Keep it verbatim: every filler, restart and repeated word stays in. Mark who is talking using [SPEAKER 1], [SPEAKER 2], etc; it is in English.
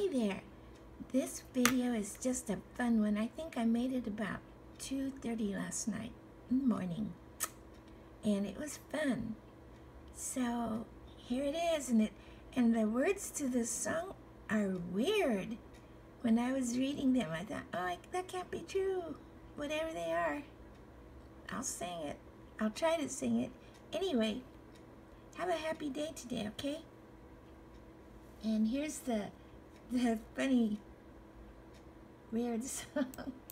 [SPEAKER 1] there. This video is just a fun one. I think I made it about two thirty last night in the morning. And it was fun. So here it is, and it and the words to the song are weird. When I was reading them, I thought, oh, that can't be true. Whatever they are, I'll sing it. I'll try to sing it. Anyway, have a happy day today, okay? And here's the the funny, weird song.